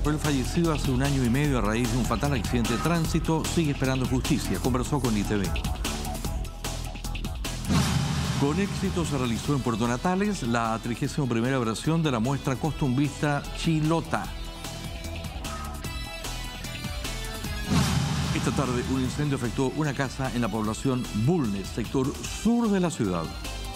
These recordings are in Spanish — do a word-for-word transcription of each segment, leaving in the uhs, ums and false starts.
Por el fallecido hace un año y medio a raíz de un fatal accidente de tránsito, sigue esperando justicia. Conversó con I T V. Con éxito se realizó en Puerto Natales la trigésima primera versión de la muestra costumbrista Chilota. Esta tarde un incendio afectó una casa en la población Bulnes, sector sur de la ciudad.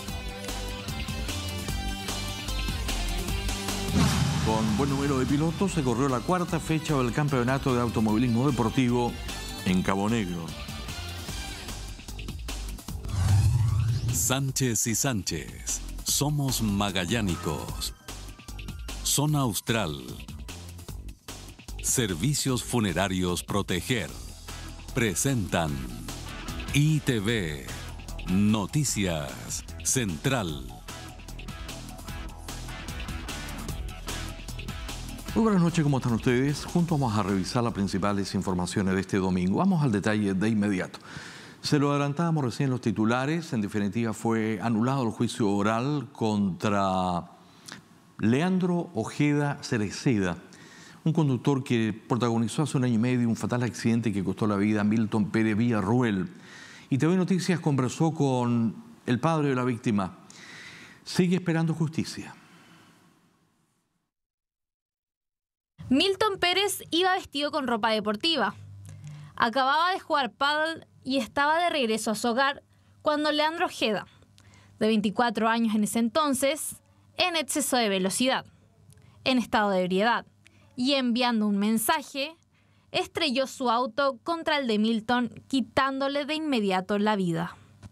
Con buen número de pilotos se corrió la cuarta fecha del Campeonato de Automovilismo Deportivo en Cabo Negro. Sánchez y Sánchez, somos magallánicos. Zona Austral. Servicios Funerarios Proteger. Presentan I T V. Noticias Central. Muy buenas noches, ¿cómo están ustedes? Juntos vamos a revisar las principales informaciones de este domingo. Vamos al detalle de inmediato. Se lo adelantábamos recién los titulares. En definitiva, fue anulado el juicio oral contra Leandro Ojeda Cereceda, un conductor que protagonizó hace un año y medio un fatal accidente que costó la vida a Milton Pérez Villarruel. Y T V Noticias conversó con el padre de la víctima. Sigue esperando justicia. Milton Pérez iba vestido con ropa deportiva. Acababa de jugar pádel y estaba de regreso a su hogar cuando Leandro Ojeda, de veinticuatro años en ese entonces, en exceso de velocidad, en estado de ebriedad y enviando un mensaje, estrelló su auto contra el de Milton, quitándole de inmediato la vida.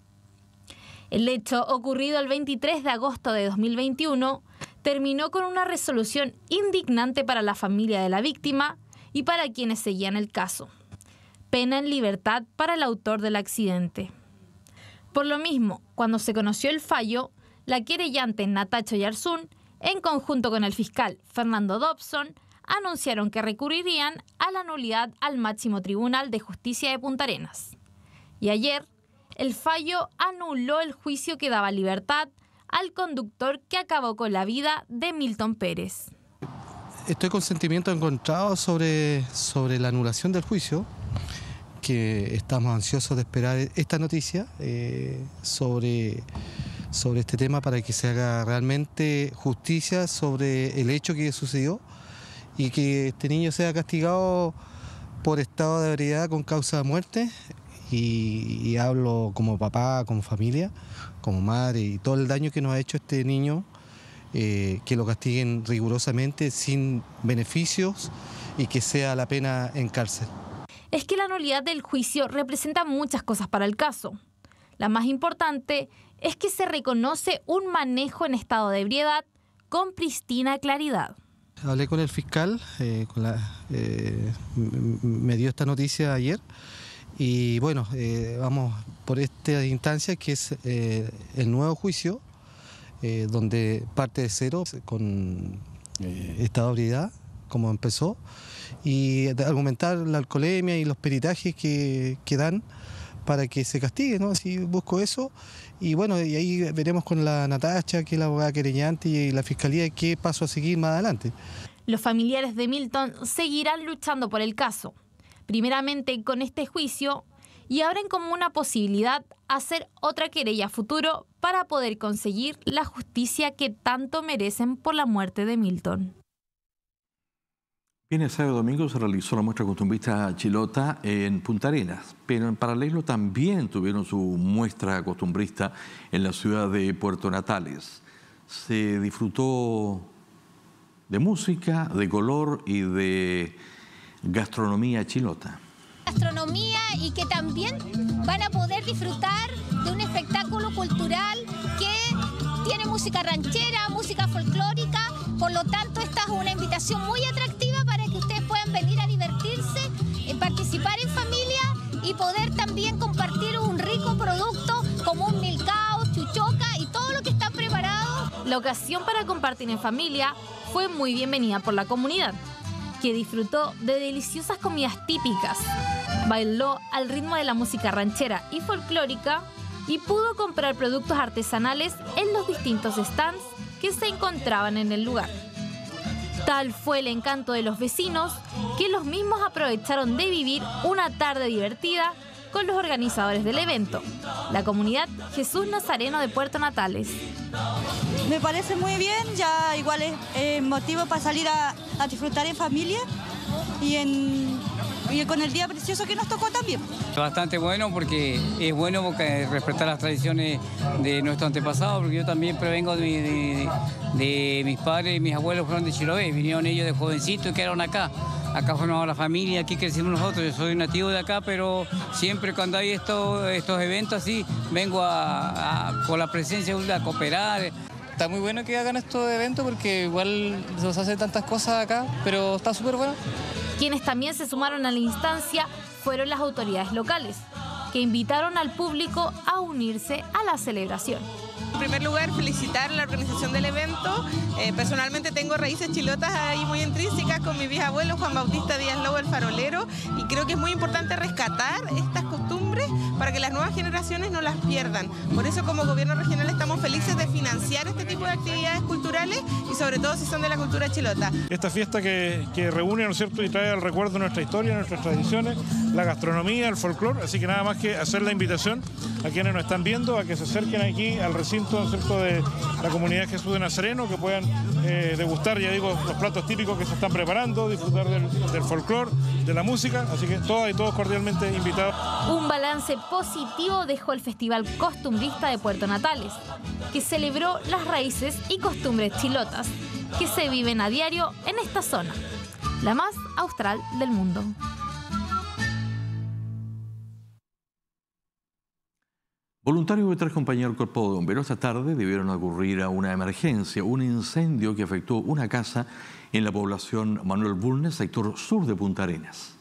El hecho, ocurrido el veintitrés de agosto de dos mil veintiuno, terminó con una resolución indignante para la familia de la víctima y para quienes seguían el caso. Pena en libertad para el autor del accidente. Por lo mismo, cuando se conoció el fallo, la querellante Natacha Yarzún, en conjunto con el fiscal Fernando Dobson, anunciaron que recurrirían a la nulidad al máximo Tribunal de Justicia de Punta Arenas. Y ayer, el fallo anuló el juicio que daba libertad al conductor que acabó con la vida de Milton Pérez. Estoy con sentimientos encontrados sobre, sobre la anulación del juicio, que estamos ansiosos de esperar esta noticia eh, sobre, sobre este tema para que se haga realmente justicia sobre el hecho que sucedió y que este niño sea castigado por estado de ebriedad con causa de muerte. Y, y hablo como papá, como familia, como madre, y todo el daño que nos ha hecho este niño, eh, que lo castiguen rigurosamente, sin beneficios, y que sea la pena en cárcel. Es que la nulidad del juicio representa muchas cosas para el caso. La más importante es que se reconoce un manejo en estado de ebriedad con pristina claridad. Hablé con el fiscal, eh, con la, eh, me dio esta noticia ayer. Y bueno, eh, vamos por esta instancia que es eh, el nuevo juicio, eh, donde parte de cero con eh, estado de ebriedad, como empezó, y argumentar la alcoholemia y los peritajes que, que dan para que se castigue, ¿no? Así busco eso. Y bueno, y ahí veremos con la Natacha, que es la abogada querellante, y la fiscalía, qué paso a seguir más adelante. Los familiares de Milton seguirán luchando por el caso. Primeramente con este juicio, y abren como una posibilidad hacer otra querella a futuro para poder conseguir la justicia que tanto merecen por la muerte de Milton. Bien, el sábado y domingo se realizó la muestra costumbrista Chilota en Punta Arenas, pero en paralelo también tuvieron su muestra costumbrista en la ciudad de Puerto Natales. Se disfrutó de música, de color y de gastronomía chilota. Gastronomía, y que también van a poder disfrutar de un espectáculo cultural que tiene música ranchera, música folclórica. Por lo tanto, esta es una invitación muy atractiva para que ustedes puedan venir a divertirse, eh, participar en familia y poder también compartir un rico producto como un milcao, chuchoca y todo lo que está preparado. La ocasión para compartir en familia fue muy bienvenida por la comunidad, que disfrutó de deliciosas comidas típicas, bailó al ritmo de la música ranchera y folclórica y pudo comprar productos artesanales en los distintos stands que se encontraban en el lugar. Tal fue el encanto de los vecinos que los mismos aprovecharon de vivir una tarde divertida con los organizadores del evento, la comunidad Jesús Nazareno de Puerto Natales. Me parece muy bien, ya igual es eh, motivo para salir a, a disfrutar en familia y, en, y con el día precioso que nos tocó también. Bastante bueno porque es bueno porque respetar las tradiciones de nuestros antepasados, porque yo también provengo de, de, de mis padres y mis abuelos fueron de Chiloé, vinieron ellos de jovencitos y quedaron acá. Acá formamos la familia, aquí crecimos nosotros, yo soy nativo de acá, pero siempre cuando hay estos, estos eventos así, vengo a, a, con la presencia a cooperar. Está muy bueno que hagan estos eventos porque igual se hacen tantas cosas acá, pero está súper bueno. Quienes también se sumaron a la instancia fueron las autoridades locales, que invitaron al público a unirse a la celebración. En primer lugar, felicitar a la organización del evento. Eh, personalmente tengo raíces chilotas ahí muy intrínsecas con mi bisabuelo Juan Bautista Díaz Lobo, el farolero, y creo que es muy importante rescatar estas costumbres para que las nuevas generaciones no las pierdan. Por eso, como gobierno regional, estamos felices de financiar este tipo de actividades culturales y sobre todo si son de la cultura chilota. Esta fiesta que, que reúne, ¿no es cierto?, y trae al recuerdo nuestra historia, nuestras tradiciones, la gastronomía, el folclore, así que nada más que hacer la invitación a quienes nos están viendo a que se acerquen aquí al recinto, ¿no es cierto?, de la comunidad Jesús de Nazareno, que puedan eh, degustar, ya digo, los platos típicos que se están preparando, disfrutar del, del folclore, de la música, así que todas y todos cordialmente invitados. Un balance positivo dejó el Festival Costumbrista de Puerto Natales, que celebró las raíces y costumbres chilotas que se viven a diario en esta zona, la más austral del mundo. Voluntarios de tres compañías del Cuerpo de Bomberos esta tarde debieron ocurrir a una emergencia, un incendio que afectó una casa en la población Manuel Bulnes, sector sur de Punta Arenas.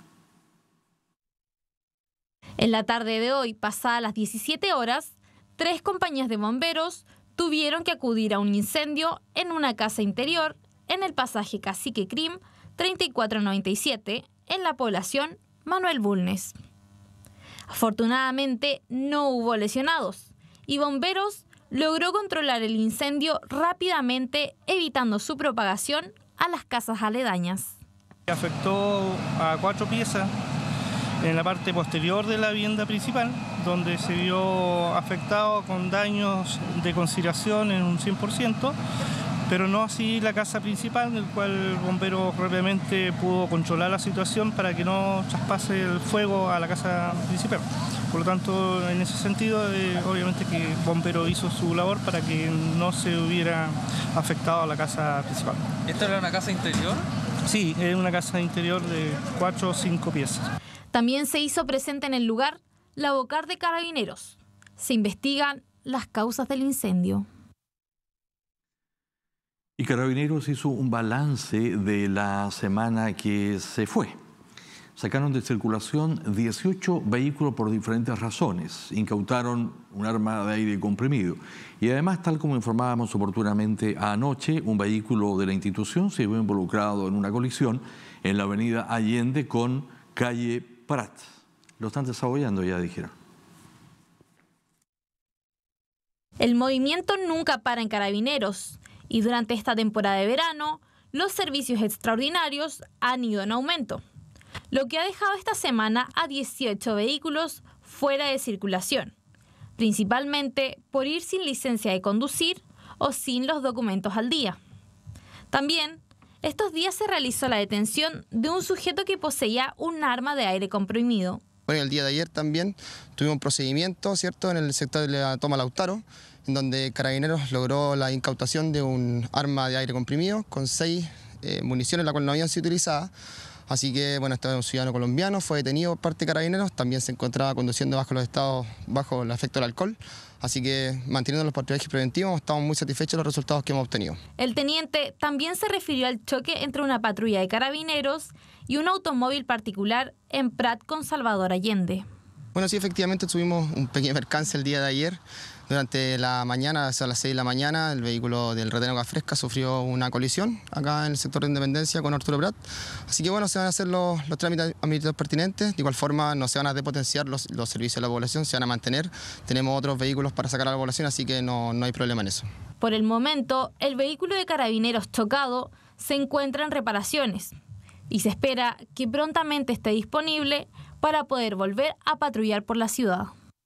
En la tarde de hoy, pasadas las diecisiete horas, tres compañías de bomberos tuvieron que acudir a un incendio en una casa interior en el pasaje Cacique Crim treinta y cuatro noventa y siete en la población Manuel Bulnes. Afortunadamente no hubo lesionados y bomberos logró controlar el incendio rápidamente, evitando su propagación a las casas aledañas. Afectó a cuatro piezas en la parte posterior de la vivienda principal, donde se vio afectado con daños de consideración en un cien por ciento, pero no así la casa principal, en el cual el bombero rápidamente pudo controlar la situación para que no traspase el fuego a la casa principal. Por lo tanto, en ese sentido, eh, obviamente que el bombero hizo su labor para que no se hubiera afectado a la casa principal. ¿Esta era una casa interior? Sí, es una casa interior de cuatro o cinco piezas. También se hizo presente en el lugar la Bocar de Carabineros. Se investigan las causas del incendio. Y Carabineros hizo un balance de la semana que se fue. Sacaron de circulación dieciocho vehículos por diferentes razones. Incautaron un arma de aire comprimido. Y además, tal como informábamos oportunamente anoche, un vehículo de la institución se vio involucrado en una colisión en la avenida Allende con calle Prat. Lo están desarrollando, ya dijeron. El movimiento nunca para en Carabineros. Y durante esta temporada de verano, los servicios extraordinarios han ido en aumento, lo que ha dejado esta semana a dieciocho vehículos fuera de circulación, principalmente por ir sin licencia de conducir o sin los documentos al día. También, estos días se realizó la detención de un sujeto que poseía un arma de aire comprimido. Bueno, el día de ayer también tuvimos un procedimiento, ¿cierto?, en el sector de la Toma Lautaro, en donde Carabineros logró la incautación de un arma de aire comprimido con seis eh, municiones, la cual no habían sido utilizadas. Así que, bueno, este es un ciudadano colombiano, fue detenido por parte de Carabineros, también se encontraba conduciendo bajo los estados, bajo el efecto del alcohol. Así que, manteniendo los patrullajes preventivos, estamos muy satisfechos de los resultados que hemos obtenido. El teniente también se refirió al choque entre una patrulla de Carabineros y un automóvil particular en Prat con Salvador Allende. Bueno, sí, efectivamente tuvimos un pequeño percance el día de ayer. Durante la mañana, a las seis de la mañana, el vehículo del Retén Agua Fresca sufrió una colisión acá en el sector de Independencia con Arturo Prat. Así que bueno, se van a hacer los, los trámites administrativos pertinentes. De igual forma, no se van a depotenciar los, los servicios de la población, se van a mantener. Tenemos otros vehículos para sacar a la población, así que no, no hay problema en eso. Por el momento, el vehículo de Carabineros chocado se encuentra en reparaciones y se espera que prontamente esté disponible para poder volver a patrullar por la ciudad.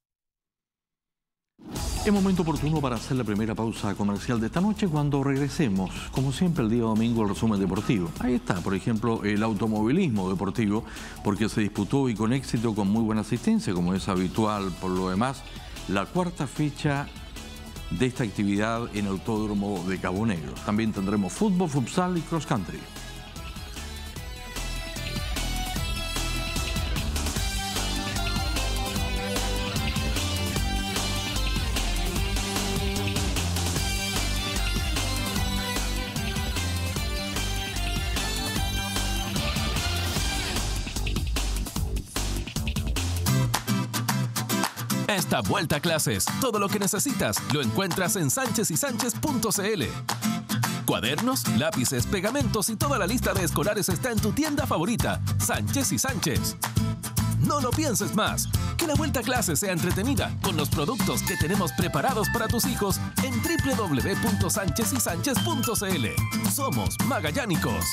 Es momento oportuno para hacer la primera pausa comercial de esta noche. Cuando regresemos, como siempre el día domingo, el resumen deportivo. Ahí está, por ejemplo, el automovilismo deportivo, porque se disputó y con éxito, con muy buena asistencia, como es habitual por lo demás, la cuarta fecha de esta actividad en el Autódromo de Cabo Negro. También tendremos fútbol, futsal y cross country. Esta vuelta a clases, todo lo que necesitas lo encuentras en sánchez y sánchez punto c l. Cuadernos, lápices, pegamentos y toda la lista de escolares está en tu tienda favorita, Sánchez y Sánchez. No lo pienses más. Que la vuelta a clases sea entretenida con los productos que tenemos preparados para tus hijos en doble u doble u doble u punto sánchez y sánchez punto c l. Somos magallánicos.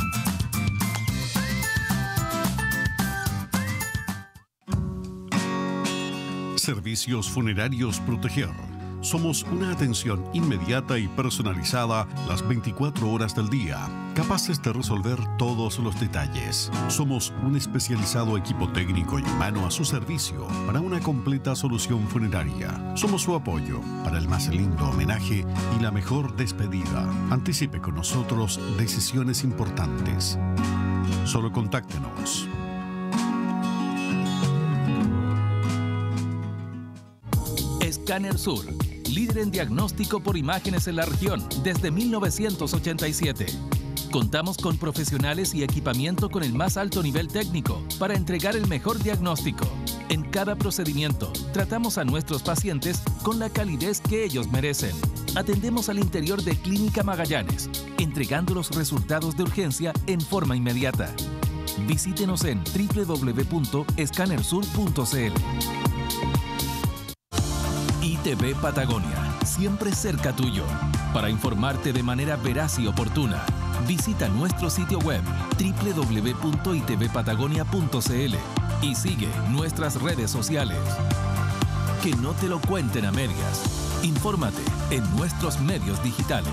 Servicios Funerarios Proteger. Somos una atención inmediata y personalizada las veinticuatro horas del día, capaces de resolver todos los detalles. Somos un especializado equipo técnico y humano a su servicio para una completa solución funeraria. Somos su apoyo para el más lindo homenaje y la mejor despedida. Anticipe con nosotros decisiones importantes. Solo contáctenos. Escáner Sur, líder en diagnóstico por imágenes en la región desde mil novecientos ochenta y siete. Contamos con profesionales y equipamiento con el más alto nivel técnico para entregar el mejor diagnóstico. En cada procedimiento, tratamos a nuestros pacientes con la calidez que ellos merecen. Atendemos al interior de Clínica Magallanes, entregando los resultados de urgencia en forma inmediata. Visítenos en doble u doble u doble u punto escáner sur punto c l. I T V Patagonia, siempre cerca tuyo. Para informarte de manera veraz y oportuna, visita nuestro sitio web doble u doble u doble u punto i t v patagonia punto c l y sigue nuestras redes sociales. Que no te lo cuenten a medias. Infórmate en nuestros medios digitales.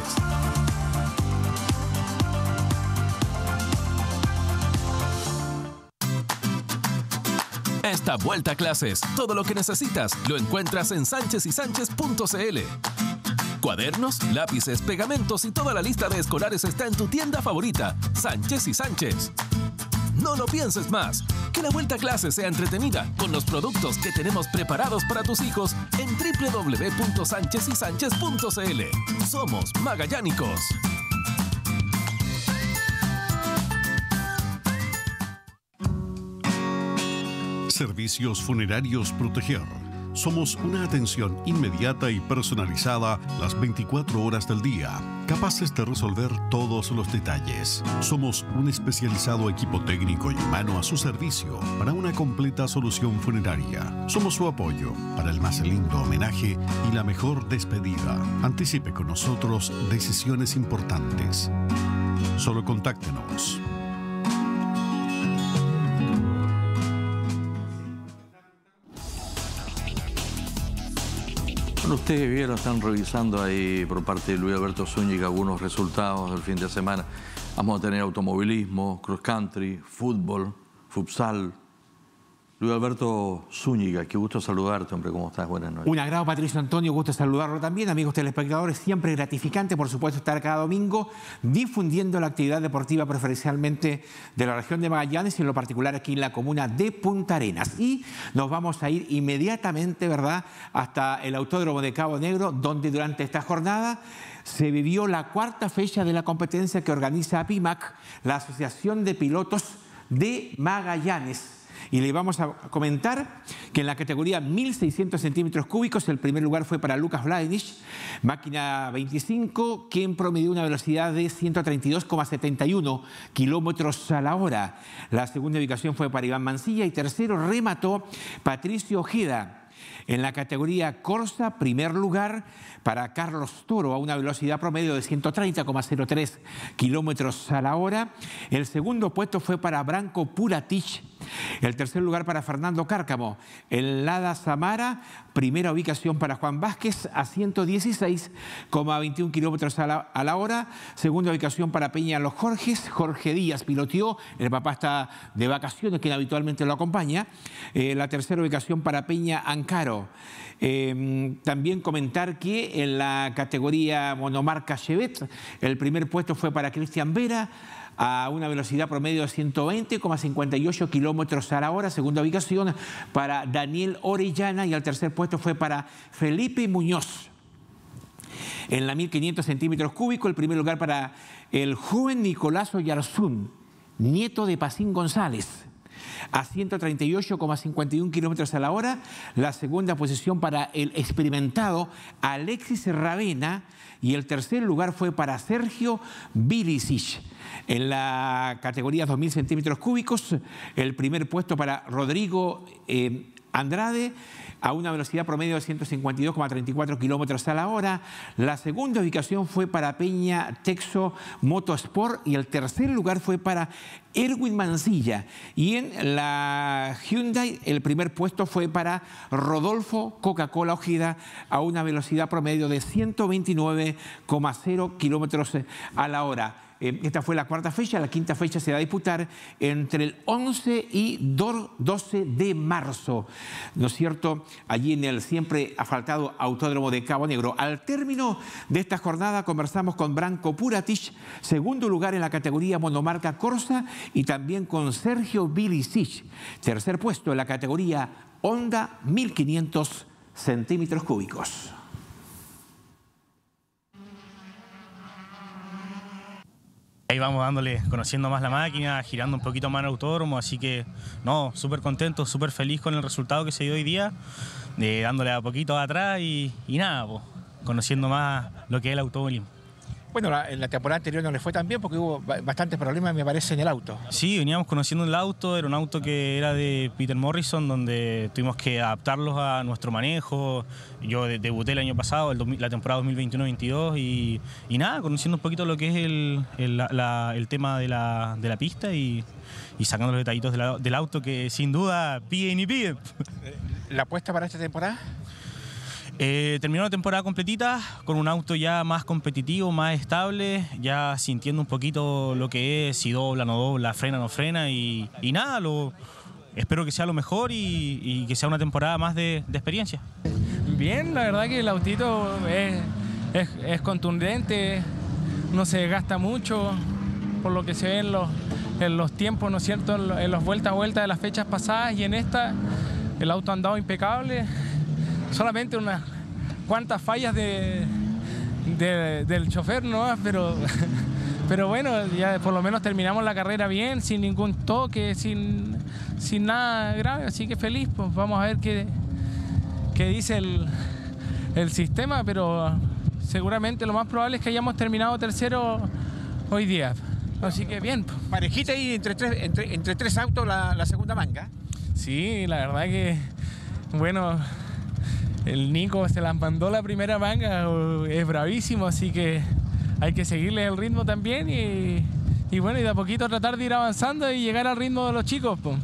Esta vuelta a clases, todo lo que necesitas lo encuentras en sánchez y sánchez punto c l. Cuadernos, lápices, pegamentos y toda la lista de escolares está en tu tienda favorita, Sánchez y Sánchez. No lo pienses más. Que la vuelta a clases sea entretenida con los productos que tenemos preparados para tus hijos en doble u doble u doble u punto sánchez y sánchez punto c l. Somos magallánicos. Servicios Funerarios Proteger. Somos una atención inmediata y personalizada las veinticuatro horas del día, capaces de resolver todos los detalles. Somos un especializado equipo técnico y humano a su servicio para una completa solución funeraria. Somos su apoyo para el más lindo homenaje y la mejor despedida. Anticipe con nosotros decisiones importantes. Solo contáctenos. Bueno, ustedes vieron, están revisando ahí por parte de Luis Alberto Zúñiga algunos resultados del fin de semana. Vamos a tener automovilismo, cross country, fútbol, futsal. Luis Alberto Zúñiga, qué gusto saludarte, hombre, ¿cómo estás? Buenas noches. Un agrado, Patricio Antonio, gusto saludarlo también. Amigos telespectadores, siempre gratificante, por supuesto, estar cada domingo difundiendo la actividad deportiva preferencialmente de la región de Magallanes y en lo particular aquí en la comuna de Punta Arenas. Y nos vamos a ir inmediatamente, ¿verdad?, hasta el Autódromo de Cabo Negro, donde durante esta jornada se vivió la cuarta fecha de la competencia que organiza APIMAC, la Asociación de Pilotos de Magallanes. Y le vamos a comentar que en la categoría mil seiscientos centímetros cúbicos el primer lugar fue para Lucas Vladimich, máquina veinticinco, quien promedió una velocidad de ciento treinta y dos coma setenta y uno kilómetros a la hora. La segunda ubicación fue para Iván Mancilla y tercero remató Patricio Ojeda, En la categoría Corsa, primer lugar para Carlos Toro a una velocidad promedio de ciento treinta coma cero tres kilómetros a la hora. El segundo puesto fue para Branko Puratich. El tercer lugar para Fernando Cárcamo. El Lada Samara, primera ubicación para Juan Vázquez a ciento dieciséis coma veintiún kilómetros a la, a la hora. Segunda ubicación para Peña Los Jorges. Jorge Díaz piloteó. El papá está de vacaciones, quien habitualmente lo acompaña. Eh, la tercera ubicación para Peña Ancaro. Eh, también comentar que en la categoría monomarca Chevette, el primer puesto fue para Cristian Vera a una velocidad promedio de ciento veinte coma cincuenta y ocho kilómetros a la hora. Segunda ubicación para Daniel Orellana y el tercer puesto fue para Felipe Muñoz. En la mil quinientos centímetros cúbicos, el primer lugar para el joven Nicolás Oyarzún, nieto de Pacín González, a ciento treinta y ocho coma cincuenta y uno kilómetros a la hora. La segunda posición para el experimentado Alexis Ravena y el tercer lugar fue para Sergio Vilicic. En la categoría dos mil centímetros cúbicos, el primer puesto para Rodrigo eh, Andrade a una velocidad promedio de ciento cincuenta y dos coma treinta y cuatro kilómetros a la hora. La segunda ubicación fue para Peña Texo Motosport y el tercer lugar fue para Erwin Mancilla. Y en la Hyundai el primer puesto fue para Rodolfo Coca-Cola Ojeda a una velocidad promedio de ciento veintinueve coma cero kilómetros a la hora. Esta fue la cuarta fecha. La quinta fecha se va a disputar entre el once y doce de marzo, ¿no es cierto?, allí en el siempre asfaltado Autódromo de Cabo Negro. Al término de esta jornada conversamos con Branko Puratich, segundo lugar en la categoría monomarca Corsa, y también con Sergio Vilicic, tercer puesto en la categoría Honda mil quinientos centímetros cúbicos. Ahí vamos dándole, conociendo más la máquina, girando un poquito más el autódromo, así que no, súper contento, súper feliz con el resultado que se dio hoy día, de dándole a poquito atrás y, y nada, pues, conociendo más lo que es el automovilismo. Bueno, la, en la temporada anterior no le fue tan bien porque hubo bastantes problemas, me parece, en el auto. Sí, veníamos conociendo el auto, era un auto que era de Peter Morrison, donde tuvimos que adaptarlos a nuestro manejo. Yo debuté el año pasado, el, la temporada dos mil veintiuno veintidós, y, y nada, conociendo un poquito lo que es el, el, la, el tema de la, de la pista y, y sacando los detallitos de la, del auto que sin duda piden y piden. ¿La apuesta para esta temporada? Eh, terminó la temporada completita con un auto ya más competitivo, más estable, ya sintiendo un poquito lo que es, si dobla, no dobla, frena, no frena, y, y nada, lo, espero que sea lo mejor y, y que sea una temporada más de, de experiencia. Bien, la verdad que el autito es, es, es contundente, no se gasta mucho, por lo que se ve en los, en los tiempos, ¿no es cierto?, en, en los vueltas a vueltas de las fechas pasadas, y en esta el auto ha andado impecable. Solamente unas cuantas fallas de, de, del chofer, ¿no? Pero, pero bueno, ya por lo menos terminamos la carrera bien, sin ningún toque, sin, sin nada grave, así que feliz. Pues vamos a ver qué, qué dice el, el sistema, pero seguramente lo más probable es que hayamos terminado tercero hoy día. Así que bien. Parejita ahí entre tres, entre, entre tres autos la, la segunda manga. Sí, la verdad que, bueno, el Nico se las mandó la primera manga, es bravísimo, así que hay que seguirle el ritmo también y, y bueno, y de a poquito tratar de ir avanzando y llegar al ritmo de los chicos, pues.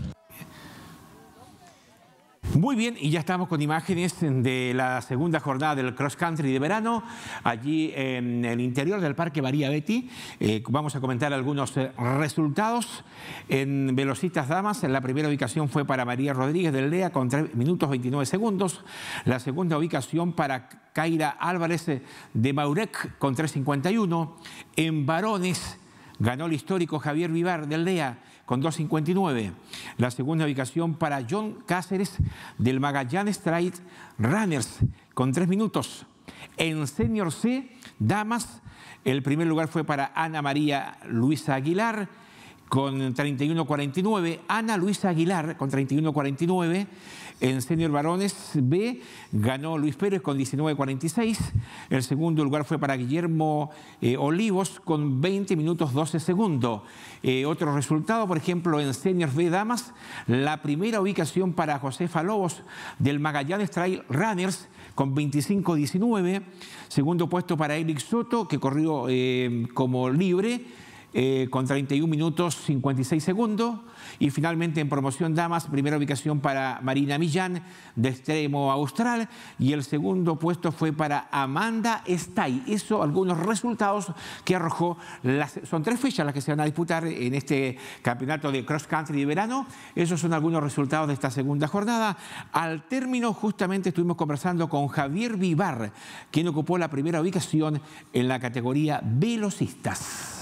Muy bien, y ya estamos con imágenes de la segunda jornada del cross country de verano, allí en el interior del Parque María Betty. Eh, vamos a comentar algunos eh, resultados. En velocistas damas, en la primera ubicación fue para María Rodríguez del Lea con tres minutos veintinueve segundos. La segunda ubicación para Kaira Álvarez de Maurec con tres cincuenta y uno. En varones ganó el histórico Javier Vivar del Lea con dos cincuenta y nueve. La segunda ubicación para John Cáceres del Magallanes Trail Runners con tres minutos. En Senior C, damas, el primer lugar fue para Ana María Luisa Aguilar con treinta y uno cuarenta y nueve. Ana Luisa Aguilar con treinta y uno cuarenta y nueve. En senior varones B ganó Luis Pérez con diecinueve cuarenta y seis. El segundo lugar fue para Guillermo eh, Olivos con veinte minutos doce segundos. Eh, otro resultado, por ejemplo, en senior B damas, la primera ubicación para Josefa Lobos del Magallanes Trail Runners con veinticinco diecinueve. Segundo puesto para Eric Soto, que corrió eh, como libre eh, con treinta y un minutos cincuenta y seis segundos. Y finalmente en promoción damas, primera ubicación para Marina Millán de Extremo Austral, y el segundo puesto fue para Amanda Stay. Eso, algunos resultados que arrojó. Las, son tres fechas las que se van a disputar en este campeonato de cross country de verano. Esos son algunos resultados de esta segunda jornada. Al término, justamente estuvimos conversando con Javier Vivar, quien ocupó la primera ubicación en la categoría velocistas.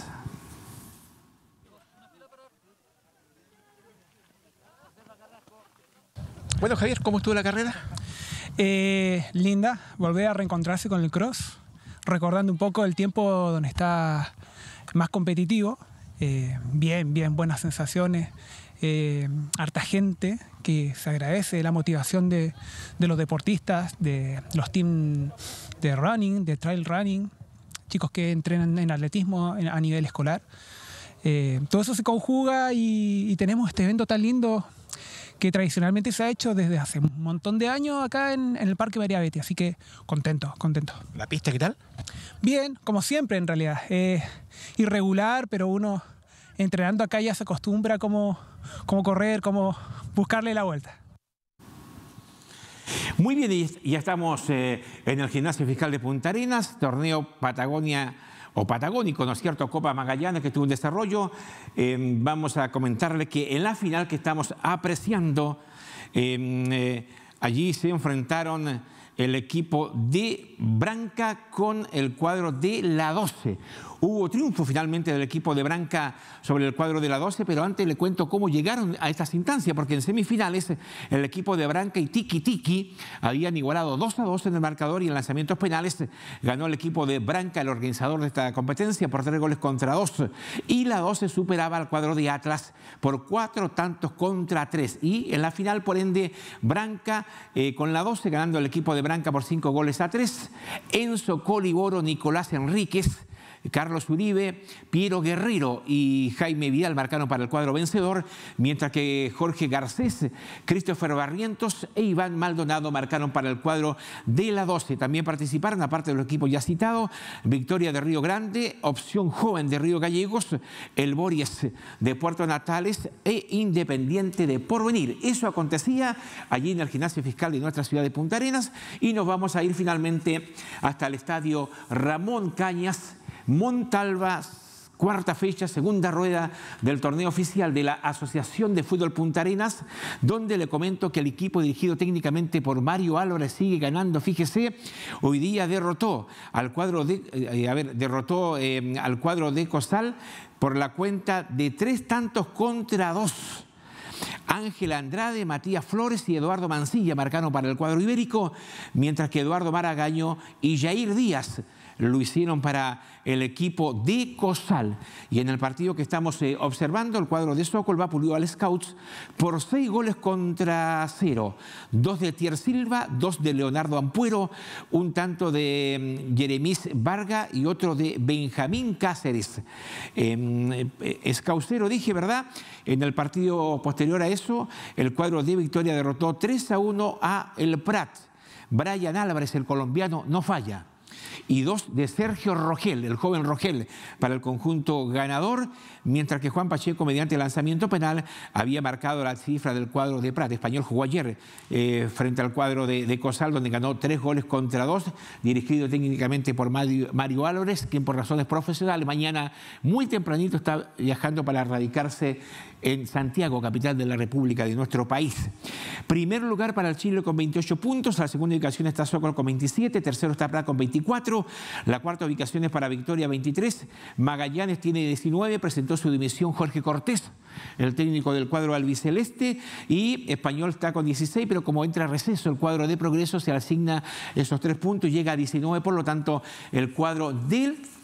Bueno, Javier, ¿cómo estuvo la carrera? Eh, linda, volver a reencontrarse con el cross, recordando un poco el tiempo donde está más competitivo. Eh, bien, bien, buenas sensaciones, eh, harta gente que se agradece, la motivación de, de los deportistas, de los teams de running, de trail running, chicos que entrenan en atletismo a nivel escolar. Eh, todo eso se conjuga y, y tenemos este evento tan lindo que tradicionalmente se ha hecho desde hace un montón de años acá en, en el Parque María Betty, así que contento, contento. ¿La pista qué tal? Bien, como siempre en realidad. Eh, irregular, pero uno entrenando acá ya se acostumbra a cómo, cómo correr, cómo buscarle la vuelta. Muy bien, y ya estamos eh, en el Gimnasio Fiscal de Punta Arenas, torneo Patagonia o Patagónico, ¿no es cierto? Copa Magallanes, que tuvo un desarrollo. Eh, vamos a comentarle que en la final que estamos apreciando, eh, eh, allí se enfrentaron el equipo de Branca con el cuadro de la doce. Hubo triunfo finalmente del equipo de Branca sobre el cuadro de la doce, pero antes le cuento cómo llegaron a estas instancias, porque en semifinales el equipo de Branca y Tiki Tiki habían igualado dos a dos en el marcador, y en lanzamientos penales ganó el equipo de Branca, el organizador de esta competencia, por tres goles contra dos, y la doce superaba al cuadro de Atlas por cuatro tantos contra tres, y en la final, por ende, Branca eh, con la doce ganando el equipo de Branca por cinco goles a tres. Enzo Coliboro, Nicolás Enríquez, Carlos Uribe, Piero Guerrero y Jaime Vidal marcaron para el cuadro vencedor, mientras que Jorge Garcés, Christopher Barrientos e Iván Maldonado marcaron para el cuadro de la doce. También participaron, aparte de los equipos ya citados, Victoria de Río Grande, Opción Joven de Río Gallegos, El Bories de Puerto Natales e Independiente de Porvenir. Eso acontecía allí en el Gimnasio Fiscal de nuestra ciudad de Punta Arenas, y nos vamos a ir finalmente hasta el estadio Ramón Cañas, Montalva, cuarta fecha, segunda rueda del torneo oficial de la Asociación de Fútbol Punta Arenas, donde le comento que el equipo dirigido técnicamente por Mario Álvarez sigue ganando. Fíjese, hoy día derrotó al cuadro de, eh, a ver, derrotó eh, al cuadro de Cosal por la cuenta de tres tantos contra dos. Ángela Andrade, Matías Flores y Eduardo Mancilla marcaron para el cuadro ibérico, mientras que Eduardo Maragaño y Jair Díaz lo hicieron para el equipo de Cosal. Y en el partido que estamos eh, observando, el cuadro de Sokol vapuleó al Scouts por seis goles contra cero. Dos de Tier Silva, dos de Leonardo Ampuero, un tanto de um, Jeremis Varga y otro de Benjamín Cáceres. Eh, eh, Scoutsero dije, ¿verdad? En el partido posterior a eso, el cuadro de Victoria derrotó tres a uno a el Prat. Brian Álvarez, el colombiano, no falla. Y dos de Sergio Rogel, el joven Rogel, para el conjunto ganador, mientras que Juan Pacheco, mediante lanzamiento penal, había marcado la cifra del cuadro de Prat. Español jugó ayer eh, frente al cuadro de, de Cosal, donde ganó tres goles contra dos, dirigido técnicamente por Mario, Mario Álvarez, quien por razones profesionales mañana muy tempranito está viajando para radicarse en Santiago, capital de la República de nuestro país. Primer lugar para el Chile con veintiocho puntos, la segunda ubicación está Sokol con veintisiete, tercero está Prat con veinticuatro, la cuarta ubicación es para Victoria veintitrés, Magallanes tiene diecinueve, presentó su dimisión Jorge Cortés, el técnico del cuadro albiceleste, y Español está con dieciséis, pero como entra a receso el cuadro de Progreso, se asigna esos tres puntos y llega a diecinueve, por lo tanto el cuadro del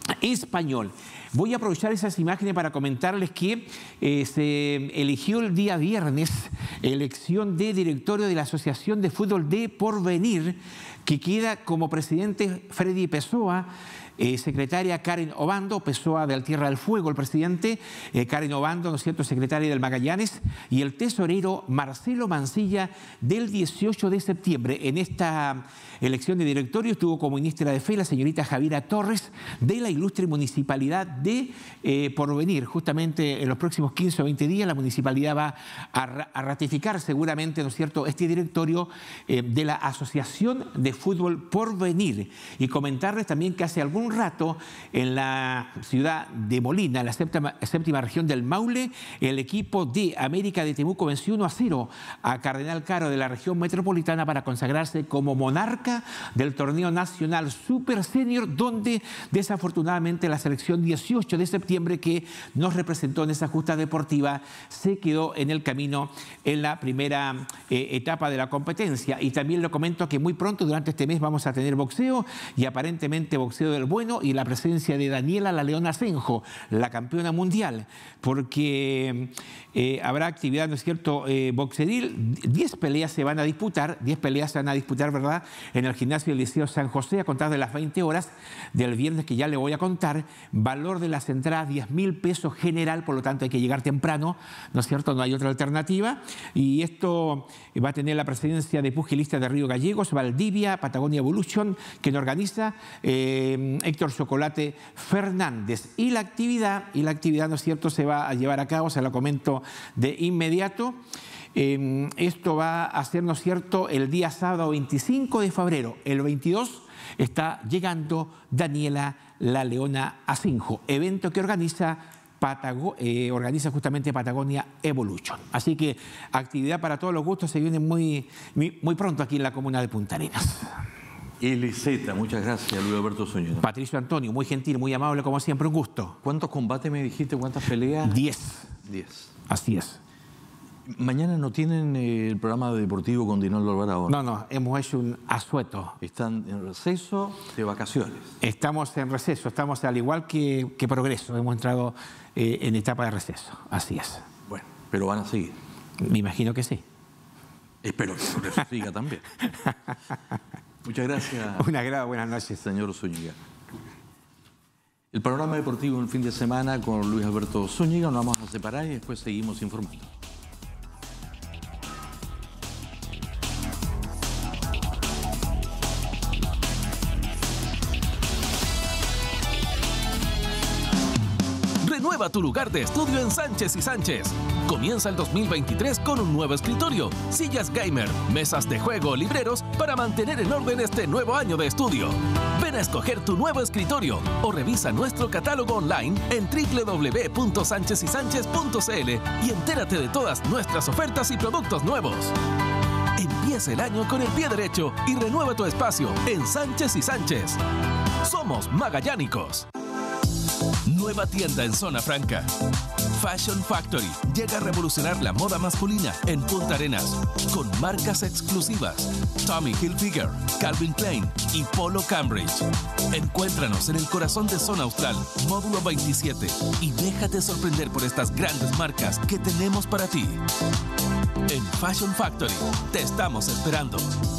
Español. Voy a aprovechar esas imágenes para comentarles que eh, se eligió el día viernes elección de directorio de la Asociación de Fútbol de Porvenir, que queda como presidente Freddy Pessoa, eh, secretaria Karen Obando, Pessoa del Tierra del Fuego, el presidente, eh, Karen Obando, ¿no es cierto?, secretaria del Magallanes, y el tesorero Marcelo Mancilla del dieciocho de septiembre. En esta elección de directorio estuvo como ministra de Fe la señorita Javiera Torres de la ilustre municipalidad de eh, Porvenir. Justamente en los próximos quince o veinte días la municipalidad va a, a ratificar seguramente, ¿no es cierto?, este directorio eh, de la Asociación de Fútbol Porvenir. Y comentarles también que hace algún rato en la ciudad de Molina, en la séptima, séptima región del Maule, el equipo de América de Temuco venció uno a cero a Cardenal Caro de la región metropolitana para consagrarse como monarca del torneo nacional Super Senior, donde desafortunadamente la selección dieciocho de septiembre que nos representó en esa justa deportiva se quedó en el camino en la primera eh, etapa de la competencia. Y también le comento que muy pronto durante este mes vamos a tener boxeo, y aparentemente boxeo del bueno, y la presencia de Daniela La Leona Asenjo, la campeona mundial, porque eh, habrá actividad, ¿no es cierto?, eh, boxeril. diez peleas se van a disputar, diez peleas se van a disputar, ¿verdad?, en el gimnasio del Liceo San José a contar de las veinte horas del viernes, que ya le voy a contar. Valor de las entradas diez mil pesos general, por lo tanto hay que llegar temprano, ¿no es cierto?, no hay otra alternativa. Y esto va a tener la presencia de pugilistas de Río Gallegos, Valdivia, Patagonia Evolution, que nos organiza eh, Héctor Chocolate Fernández. Y la actividad, y la actividad, ¿no es cierto?, se va a llevar a cabo, se lo comento de inmediato. Eh, esto va a ser, ¿no es cierto?, el día sábado veinticinco de febrero. El veintidós está llegando Daniela La Leona Asenjo, evento que organiza Patago, eh, organiza justamente Patagonia Evolution. Así que actividad para todos los gustos se viene muy, muy, muy pronto aquí en la comuna de Punta Arenas. Eliseta, muchas gracias, Luis Alberto Zúñiga. Patricio Antonio, muy gentil, muy amable, como siempre, un gusto. ¿Cuántos combates me dijiste? ¿Cuántas peleas? Diez. Diez. Así es. ¿Mañana no tienen eh, el programa deportivo con Dinaldo Alvarado? No, no, hemos hecho un asueto. ¿Están en receso de vacaciones? Estamos en receso, estamos al igual que, que Progreso, hemos entrado eh, en etapa de receso, así es. Bueno, pero van a seguir. Me imagino que sí. Espero que Progreso siga también. Muchas gracias. Un agrado, buenas noches. Señor Zúñiga. El panorama deportivo en el fin de semana con Luis Alberto Zúñiga, nos vamos a separar y después seguimos informando. Renueva tu lugar de estudio en Sánchez y Sánchez. Comienza el dos mil veintitrés con un nuevo escritorio, sillas gamer, mesas de juego, libreros para mantener en orden este nuevo año de estudio. Ven a escoger tu nuevo escritorio o revisa nuestro catálogo online en doble u doble u doble u punto sánchez y sánchez punto c l y entérate de todas nuestras ofertas y productos nuevos. Empieza el año con el pie derecho y renueva tu espacio en Sánchez y Sánchez. Somos magallánicos. Nueva tienda en Zona Franca. Fashion Factory llega a revolucionar la moda masculina en Punta Arenas con marcas exclusivas Tommy Hilfiger, Calvin Klein y Polo Cambridge. Encuéntranos en el corazón de Zona Austral, módulo veintisiete, y déjate sorprender por estas grandes marcas que tenemos para ti. En Fashion Factory te estamos esperando.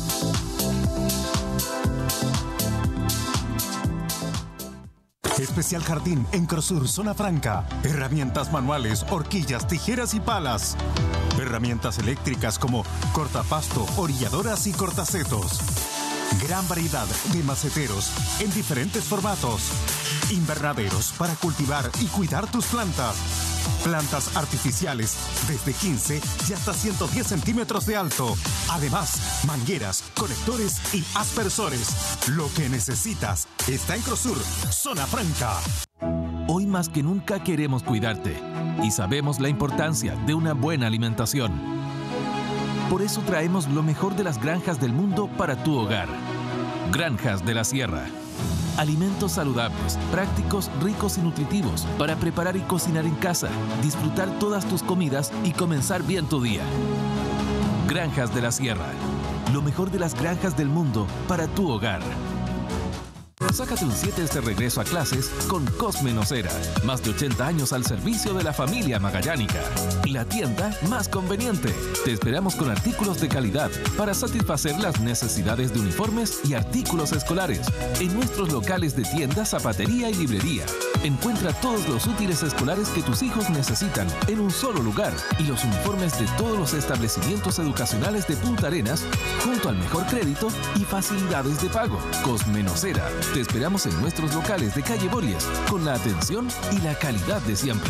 Especial Jardín en Crosur, Zona Franca. Herramientas manuales, horquillas, tijeras y palas. Herramientas eléctricas como cortapasto, orilladoras y cortacetos. Gran variedad de maceteros en diferentes formatos. Invernaderos para cultivar y cuidar tus plantas. Plantas artificiales desde quince y hasta ciento diez centímetros de alto. Además, mangueras, conectores y aspersores. Lo que necesitas está en Crosur, Zona Franca. Hoy más que nunca queremos cuidarte y sabemos la importancia de una buena alimentación. Por eso traemos lo mejor de las granjas del mundo para tu hogar. Granjas de la Sierra. Alimentos saludables, prácticos, ricos y nutritivos para preparar y cocinar en casa, disfrutar todas tus comidas y comenzar bien tu día. Granjas de la Sierra. Lo mejor de las granjas del mundo para tu hogar. Sácate un siete de regreso a clases con Cosme Nocera. Más de ochenta años al servicio de la familia magallánica. La tienda más conveniente. Te esperamos con artículos de calidad para satisfacer las necesidades de uniformes y artículos escolares. En nuestros locales de tienda, zapatería y librería. Encuentra todos los útiles escolares que tus hijos necesitan en un solo lugar y los uniformes de todos los establecimientos educacionales de Punta Arenas junto al mejor crédito y facilidades de pago. Cosme Nocera. Te esperamos en nuestros locales de calle Bories con la atención y la calidad de siempre.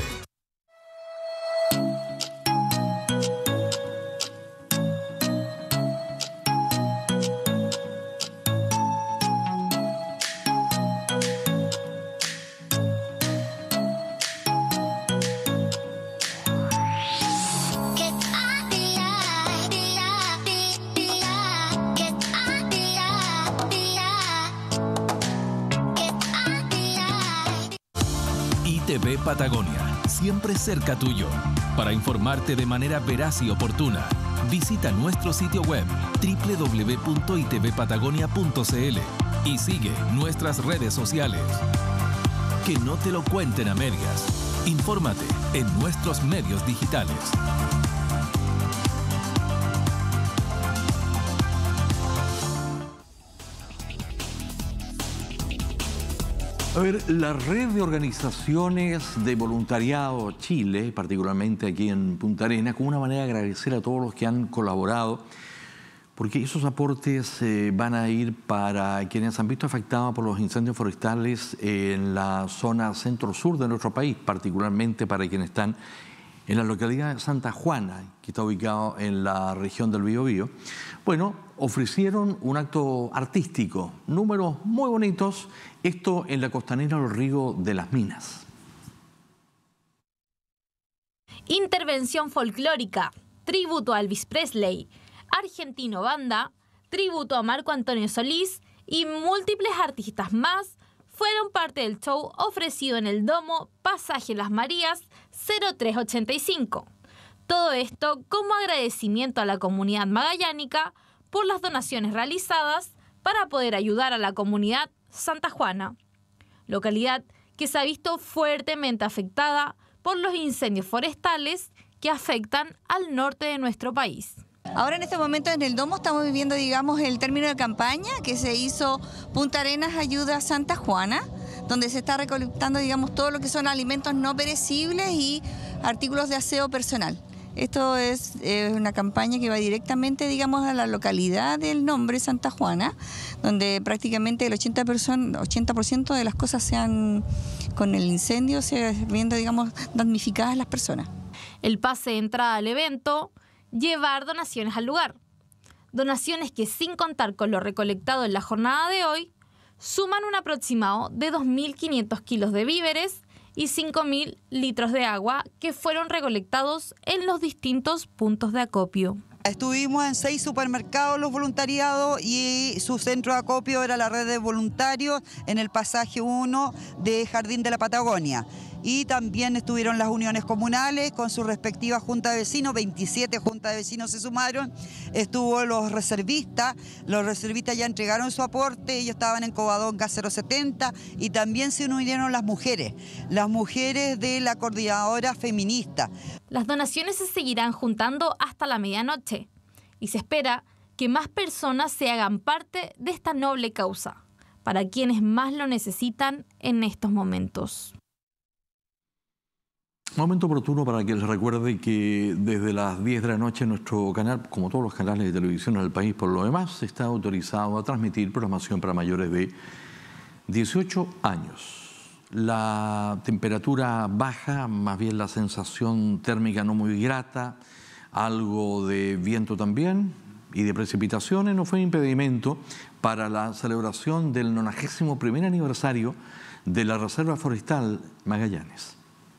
I T V Patagonia, siempre cerca tuyo. Para informarte de manera veraz y oportuna, visita nuestro sitio web doble u doble u doble u punto i t v patagonia punto c l y sigue nuestras redes sociales. Que no te lo cuenten a medias. Infórmate en nuestros medios digitales. A ver, la red de organizaciones de voluntariado Chile, particularmente aquí en Punta Arenas, como una manera de agradecer a todos los que han colaborado, porque esos aportes eh, van a ir para quienes han visto afectados por los incendios forestales en la zona centro-sur de nuestro país, particularmente para quienes están en la localidad de Santa Juana, que está ubicado en la región del Biobío. Bueno, ofrecieron un acto artístico, números muy bonitos, esto en la costanera del Río de las Minas. Intervención folclórica, tributo a Elvis Presley, Argentino Banda, tributo a Marco Antonio Solís y múltiples artistas más fueron parte del show ofrecido en el Domo Pasaje Las Marías cero tres ochenta y cinco. Todo esto como agradecimiento a la comunidad magallánica por las donaciones realizadas para poder ayudar a la comunidad Santa Juana, localidad que se ha visto fuertemente afectada por los incendios forestales que afectan al norte de nuestro país. Ahora en este momento en el Domo estamos viviendo, digamos, el término de campaña que se hizo Punta Arenas Ayuda a Santa Juana, donde se está recolectando, digamos, todo lo que son alimentos no perecibles y artículos de aseo personal. Esto es eh, una campaña que va directamente, digamos, a la localidad del nombre Santa Juana, donde prácticamente el ochenta por ciento de las cosas se han, con el incendio, se han viendo, digamos, damnificadas las personas. El pase de entrada al evento, llevar donaciones al lugar. Donaciones que, sin contar con lo recolectado en la jornada de hoy, suman un aproximado de dos mil quinientos kilos de víveres y cinco mil litros de agua que fueron recolectados en los distintos puntos de acopio. Estuvimos en seis supermercados los voluntariados y su centro de acopio era la red de voluntarios en el pasaje uno de Jardín de la Patagonia. Y también estuvieron las uniones comunales con su respectiva junta de vecinos, veintisiete juntas de vecinos se sumaron, estuvo los reservistas, los reservistas ya entregaron su aporte, ellos estaban en Covadonga cero setenta y también se unieron las mujeres, las mujeres de la coordinadora feminista. Las donaciones se seguirán juntando hasta la medianoche y se espera que más personas se hagan parte de esta noble causa, para quienes más lo necesitan en estos momentos. Momento oportuno para que les recuerde que desde las diez de la noche nuestro canal, como todos los canales de televisión en el país por lo demás, está autorizado a transmitir programación para mayores de dieciocho años. La temperatura baja, más bien la sensación térmica no muy grata, algo de viento también y de precipitaciones no fue impedimento para la celebración del nonagésimo primer aniversario de la Reserva Forestal Magallanes.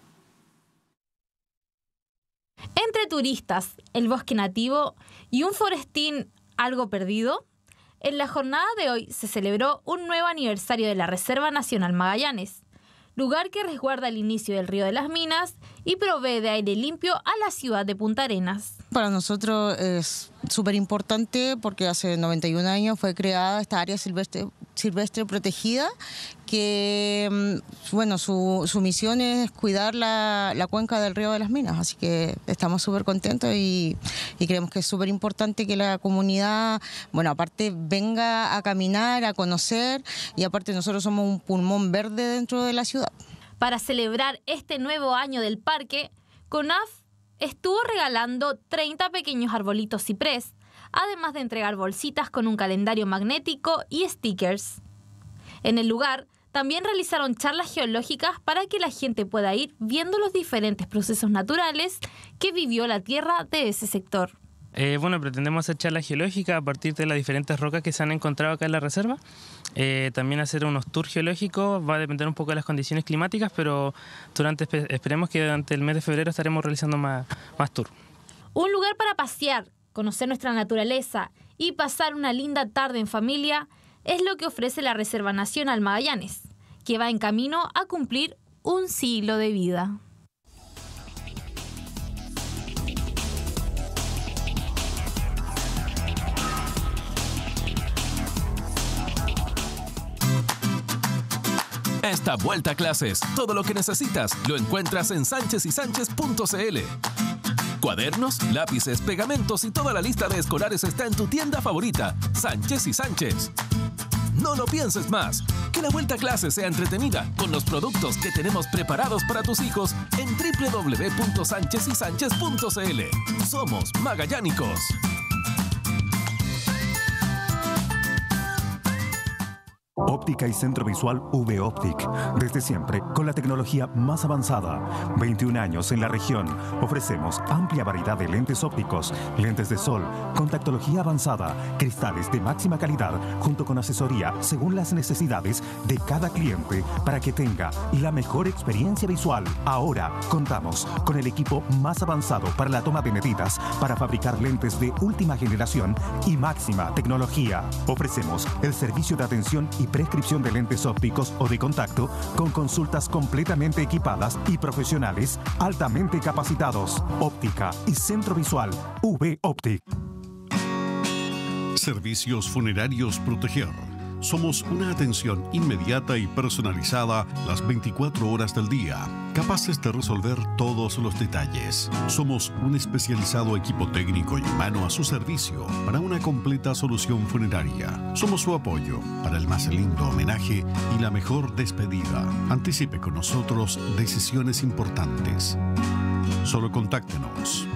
Entre turistas, el bosque nativo y un forestín algo perdido, en la jornada de hoy se celebró un nuevo aniversario de la Reserva Nacional Magallanes, lugar que resguarda el inicio del Río de las Minas y provee de aire limpio a la ciudad de Punta Arenas. Para nosotros es súper importante porque hace noventa y un años fue creada esta área silvestre, silvestre protegida, que bueno, su, su misión es cuidar la, la cuenca del río de las Minas, así que estamos súper contentos y, y creemos que es súper importante que la comunidad, bueno, aparte venga a caminar, a conocer, y aparte nosotros somos un pulmón verde dentro de la ciudad. Para celebrar este nuevo año del parque, CONAF estuvo regalando treinta pequeños arbolitos ciprés, además de entregar bolsitas con un calendario magnético y stickers. En el lugar también realizaron charlas geológicas para que la gente pueda ir viendo los diferentes procesos naturales que vivió la tierra de ese sector. Eh, bueno, pretendemos hacer charlas geológicas a partir de las diferentes rocas que se han encontrado acá en la reserva. Eh, también hacer unos tours geológicos, va a depender un poco de las condiciones climáticas, pero durante, esperemos que durante el mes de febrero estaremos realizando más, más tours. Un lugar para pasear, conocer nuestra naturaleza y pasar una linda tarde en familia es lo que ofrece la Reserva Nacional Magallanes, que va en camino a cumplir un siglo de vida. Esta vuelta a clases, todo lo que necesitas lo encuentras en sánchez y sánchez punto c l. Cuadernos, lápices, pegamentos y toda la lista de escolares está en tu tienda favorita, Sánchez y Sánchez. No lo pienses más. Que la vuelta a clases sea entretenida con los productos que tenemos preparados para tus hijos en doble u doble u doble u punto sánchez y sánchez punto c l. Somos magallánicos. Óptica y Centro Visual V Optic. Desde siempre, con la tecnología más avanzada. veintiún años en la región. Ofrecemos amplia variedad de lentes ópticos, lentes de sol, contactología avanzada, cristales de máxima calidad, junto con asesoría según las necesidades de cada cliente para que tenga la mejor experiencia visual. Ahora contamos con el equipo más avanzado para la toma de medidas para fabricar lentes de última generación y máxima tecnología. Ofrecemos el servicio de atención y prescripción de lentes ópticos o de contacto con consultas completamente equipadas y profesionales altamente capacitados. Óptica y Centro Visual V Optic. Servicios Funerarios Proteger. Somos una atención inmediata y personalizada las veinticuatro horas del día, capaces de resolver todos los detalles. Somos un especializado equipo técnico y humano a su servicio para una completa solución funeraria. Somos su apoyo para el más lindo homenaje y la mejor despedida. Anticipe con nosotros decisiones importantes. Solo contáctenos.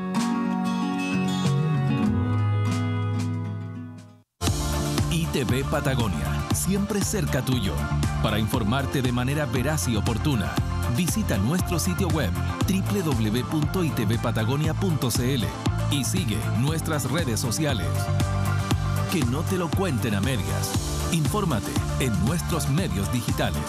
I T V Patagonia, siempre cerca tuyo. Para informarte de manera veraz y oportuna, visita nuestro sitio web doble u doble u doble u punto i t v patagonia punto c l y sigue nuestras redes sociales. Que no te lo cuenten a medias. Infórmate en nuestros medios digitales.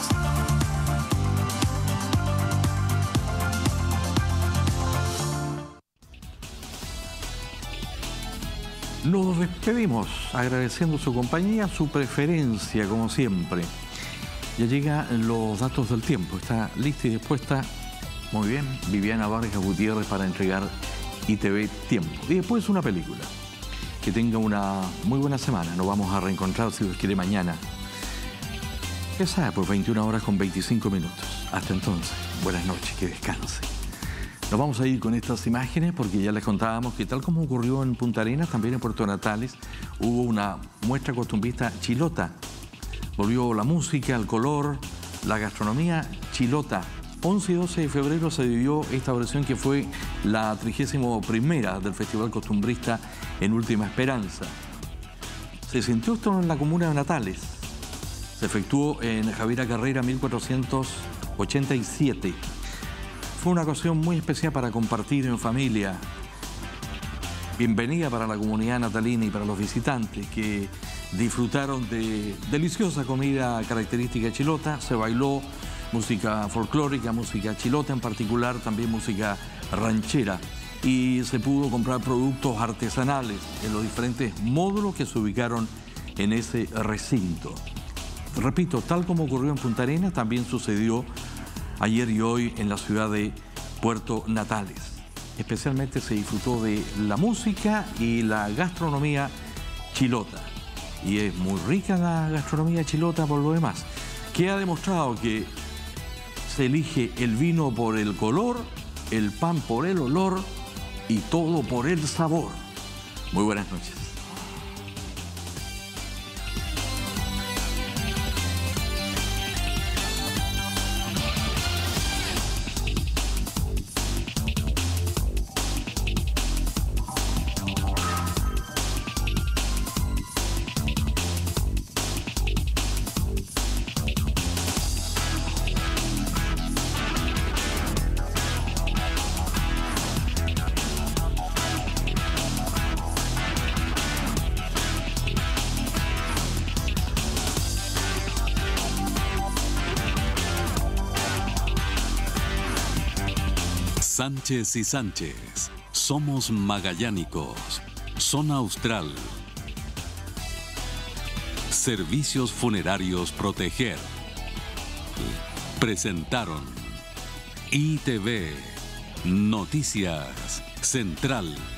Nos despedimos agradeciendo su compañía, su preferencia, como siempre. Ya llegan los datos del tiempo. Está lista y dispuesta, muy bien, Viviana Vargas Gutiérrez para entregar I T V Tiempo. Y después una película. Que tenga una muy buena semana. Nos vamos a reencontrar, si Dios quiere, mañana. Ya sabe, pues veintiuna horas con veinticinco minutos. Hasta entonces, buenas noches, que descanse. Nos vamos a ir con estas imágenes porque ya les contábamos que tal como ocurrió en Punta Arenas, también en Puerto Natales hubo una muestra costumbrista chilota. Volvió la música, el color, la gastronomía chilota. once y doce de febrero se vivió esta versión que fue la trigésima primera del Festival Costumbrista en Última Esperanza. Se sintió esto en la comuna de Natales. Se efectuó en Javiera Carrera mil cuatrocientos ochenta y siete. Fue una ocasión muy especial para compartir en familia. Bienvenida para la comunidad natalina y para los visitantes que disfrutaron de deliciosa comida característica chilota. Se bailó música folclórica, música chilota en particular, también música ranchera. Y se pudo comprar productos artesanales en los diferentes módulos que se ubicaron en ese recinto. Repito, tal como ocurrió en Punta Arenas, también sucedió ayer y hoy en la ciudad de Puerto Natales. Especialmente se disfrutó de la música y la gastronomía chilota. Y es muy rica la gastronomía chilota por lo demás, que ha demostrado que se elige el vino por el color, el pan por el olor y todo por el sabor. Muy buenas noches. Sánchez y Sánchez, somos magallánicos, zona austral. Servicios Funerarios Proteger. Presentaron I T V, Noticias Central.